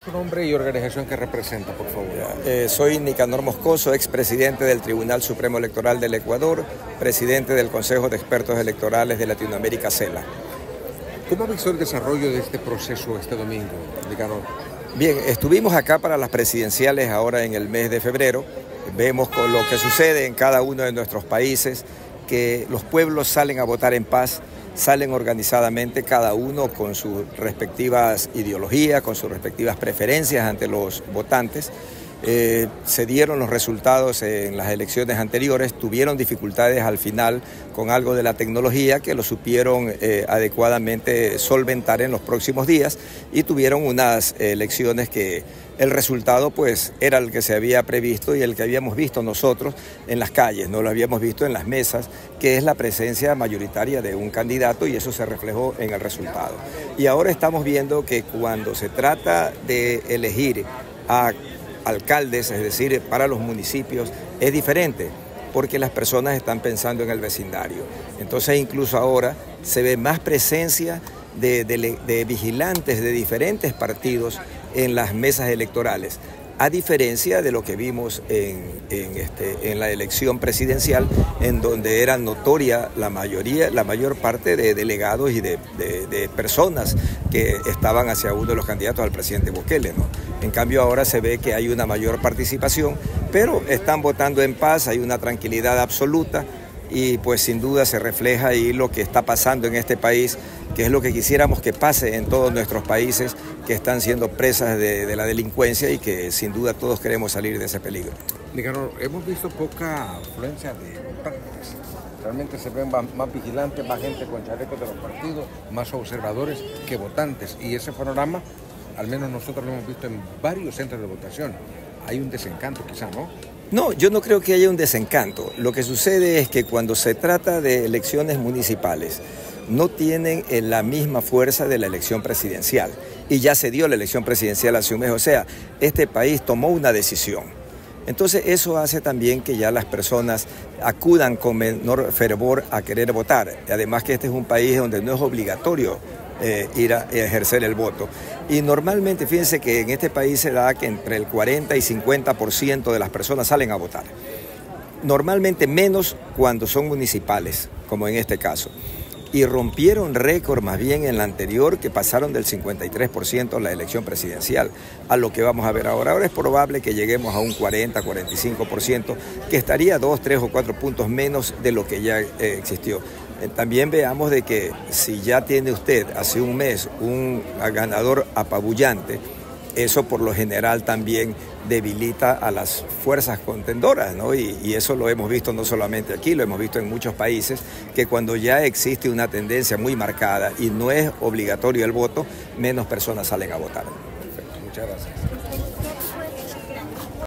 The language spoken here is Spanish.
Su nombre y organización que representa, por favor. Soy Nicanor Moscoso, expresidente del Tribunal Supremo Electoral del Ecuador, presidente del Consejo de Expertos Electorales de Latinoamérica, CELA. ¿Cómo ha visto el desarrollo de este proceso este domingo, Nicanor? Bien, estuvimos acá para las presidenciales ahora en el mes de febrero. Vemos con lo que sucede en cada uno de nuestros países, que los pueblos salen a votar en paz, salen organizadamente, cada uno con sus respectivas ideologías, con sus respectivas preferencias ante los votantes. Se dieron los resultados en las elecciones anteriores, tuvieron dificultades al final con algo de la tecnología que lo supieron adecuadamente solventar en los próximos días y tuvieron unas elecciones que el resultado pues era el que se había previsto y el que habíamos visto nosotros en las calles, no lo habíamos visto en las mesas, que es la presencia mayoritaria de un candidato y eso se reflejó en el resultado. Y ahora estamos viendo que cuando se trata de elegir a alcaldes, es decir, para los municipios, es diferente, porque las personas están pensando en el vecindario. Entonces incluso ahora se ve más presencia de vigilantes de diferentes partidos en las mesas electorales, a diferencia de lo que vimos en la elección presidencial, en donde era notoria la mayor parte de delegados y de personas que estaban hacia uno de los candidatos al presidente Bukele, ¿no? En cambio ahora se ve que hay una mayor participación, pero están votando en paz, hay una tranquilidad absoluta y pues sin duda se refleja ahí lo que está pasando en este país, que es lo que quisiéramos que pase en todos nuestros países que están siendo presas de la delincuencia y que sin duda todos queremos salir de ese peligro. Nicanor, hemos visto poca afluencia de votantes. Realmente se ven más vigilantes, más gente con chalecos de los partidos, más observadores que votantes. Y ese panorama, al menos nosotros lo hemos visto en varios centros de votación. Hay un desencanto quizá, ¿no? No, yo no creo que haya un desencanto. Lo que sucede es que cuando se trata de elecciones municipales, no tienen la misma fuerza de la elección presidencial. Y ya se dio la elección presidencial hace un mes. O sea, este país tomó una decisión. Entonces eso hace también que ya las personas acudan con menor fervor a querer votar. Además que este es un país donde no es obligatorio ir a ejercer el voto. Y normalmente, fíjense que en este país se da que entre el 40 y 50% de las personas salen a votar. Normalmente menos cuando son municipales, como en este caso. Y rompieron récord más bien en la anterior, que pasaron del 53% en la elección presidencial a lo que vamos a ver ahora. Ahora es probable que lleguemos a un 40-45%, que estaría 2, 3 o 4 puntos menos de lo que ya existió. También veamos de que si ya tiene usted hace un mes un ganador apabullante, eso por lo general también debilita a las fuerzas contendoras, ¿no? Y eso lo hemos visto no solamente aquí, lo hemos visto en muchos países, que cuando ya existe una tendencia muy marcada y no es obligatorio el voto, menos personas salen a votar. Perfecto, muchas gracias.